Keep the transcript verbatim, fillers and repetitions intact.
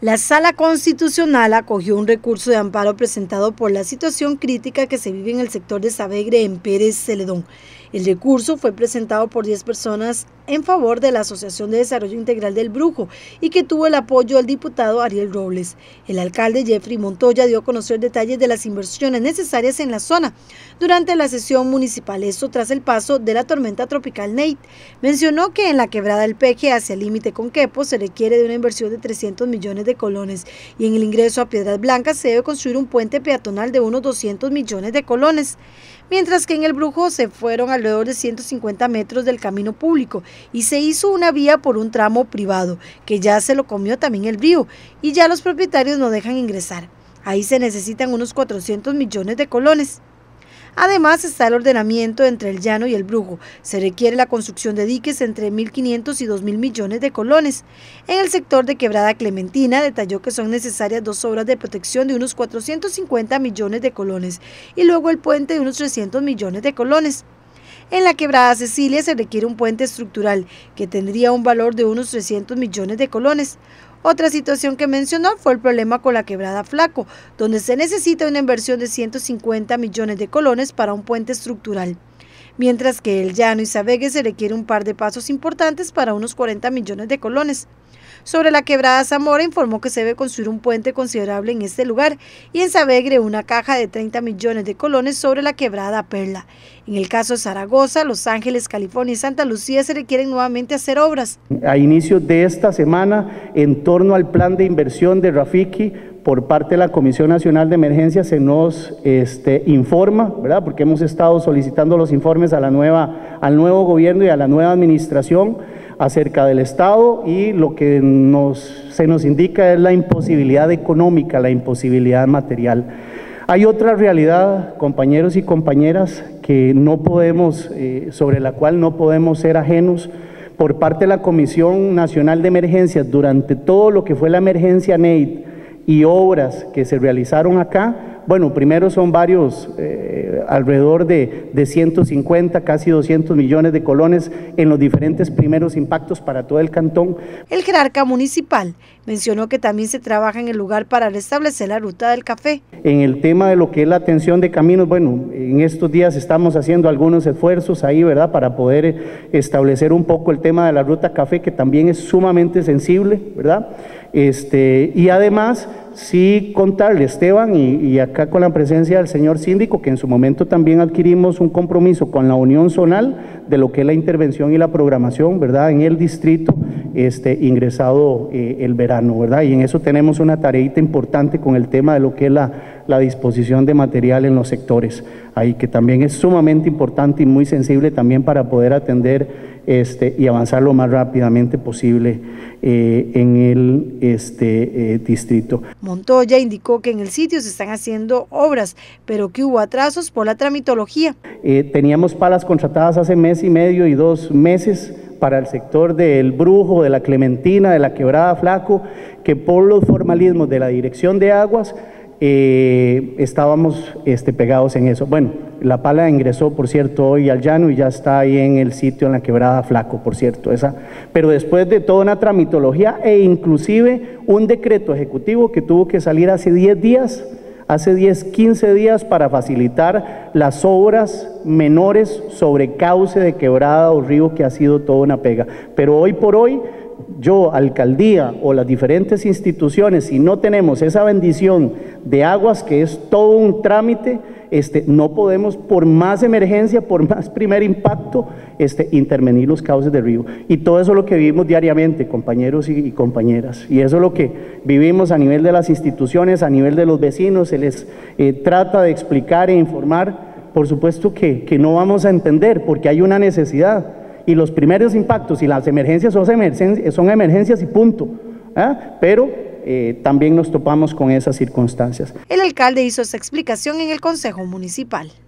La Sala Constitucional acogió un recurso de amparo presentado por la situación crítica que se vive en el sector de Savegre en Pérez Celedón. El recurso fue presentado por diez personas en favor de la Asociación de Desarrollo Integral del Brujo y que tuvo el apoyo del diputado Ariel Robles. El alcalde Jeffrey Montoya dio a conocer detalles de las inversiones necesarias en la zona durante la sesión municipal, esto tras el paso de la tormenta tropical Nate. Mencionó que en la quebrada del Peje hacia el límite con Quepos se requiere de una inversión de trescientos millones de colones y en el ingreso a Piedras Blancas se debe construir un puente peatonal de unos doscientos millones de colones, mientras que en el Brujo se fueron alrededor de ciento cincuenta metros del camino público y se hizo una vía por un tramo privado, que ya se lo comió también el río y ya los propietarios no dejan ingresar. Ahí se necesitan unos cuatrocientos millones de colones. Además está el ordenamiento entre el llano y el Brujo. Se requiere la construcción de diques entre mil quinientos y dos mil millones de colones. En el sector de Quebrada Clementina detalló que son necesarias dos obras de protección de unos cuatrocientos cincuenta millones de colones y luego el puente de unos trescientos millones de colones. En la Quebrada Cecilia se requiere un puente estructural que tendría un valor de unos trescientos millones de colones. Otra situación que mencionó fue el problema con la Quebrada Flaco, donde se necesita una inversión de ciento cincuenta millones de colones para un puente estructural, mientras que el Llano y Savegre se requiere un par de pasos importantes para unos cuarenta millones de colones. Sobre la Quebrada Zamora informó que se debe construir un puente considerable en este lugar y en Savegre una caja de treinta millones de colones sobre la Quebrada Perla. En el caso de Zaragoza, Los Ángeles, California y Santa Lucía se requieren nuevamente hacer obras. A inicios de esta semana, en torno al plan de inversión de Rafiki, por parte de la Comisión Nacional de Emergencias se nos este, informa, ¿verdad? Porque hemos estado solicitando los informes a la nueva, al nuevo gobierno y a la nueva administración acerca del Estado, y lo que nos, se nos indica es la imposibilidad económica, la imposibilidad material. Hay otra realidad, compañeros y compañeras, que no podemos, eh, sobre la cual no podemos ser ajenos. Por parte de la Comisión Nacional de Emergencias, durante todo lo que fue la emergencia Nate y obras que se realizaron acá, bueno, primero son varios, eh, alrededor de, de ciento cincuenta, casi doscientos millones de colones en los diferentes primeros impactos para todo el cantón. El jerarca municipal mencionó que también se trabaja en el lugar para restablecer la ruta del café. En el tema de lo que es la atención de caminos, bueno, en estos días estamos haciendo algunos esfuerzos ahí, ¿verdad?, para poder establecer un poco el tema de la ruta café, que también es sumamente sensible, ¿verdad? Este, y además, sí contarle, Esteban, y, y acá con la presencia del señor síndico, que en su momento también adquirimos un compromiso con la Unión Zonal de lo que es la intervención y la programación, ¿verdad?, en el distrito este, ingresado eh, el verano, ¿verdad? Y en eso tenemos una tareita importante con el tema de lo que es la, la disposición de material en los sectores, ahí que también es sumamente importante y muy sensible también para poder atender este, y avanzar lo más rápidamente posible eh, en el este, eh, distrito. Montoya indicó que en el sitio se están haciendo obras, pero que hubo atrasos por la tramitología. Eh, teníamos palas contratadas hace mes y medio y dos meses para el sector del Brujo, de la Clementina, de la Quebrada Flaco, que por los formalismos de la Dirección de Aguas eh, estábamos este, pegados en eso. Bueno, la pala ingresó, por cierto, hoy al llano y ya está ahí en el sitio, en la Quebrada Flaco, por cierto, esa. Pero después de toda una tramitología e inclusive un decreto ejecutivo que tuvo que salir hace diez días, hace diez, quince días, para facilitar las obras menores sobre cauce de quebrada o río, que ha sido toda una pega. Pero hoy por hoy, yo, alcaldía o las diferentes instituciones, si no tenemos esa bendición de aguas, que es todo un trámite, este, no podemos, por más emergencia, por más primer impacto, este, intervenir los cauces del río. Y todo eso es lo que vivimos diariamente, compañeros y, y compañeras. Y eso es lo que vivimos a nivel de las instituciones, a nivel de los vecinos. Se les eh, trata de explicar e informar. Por supuesto que, que no vamos a entender, porque hay una necesidad. Y los primeros impactos y las emergencias son emergencias, son emergencias y punto. ¿eh? Pero eh, también nos topamos con esas circunstancias. El alcalde hizo esa explicación en el Consejo Municipal.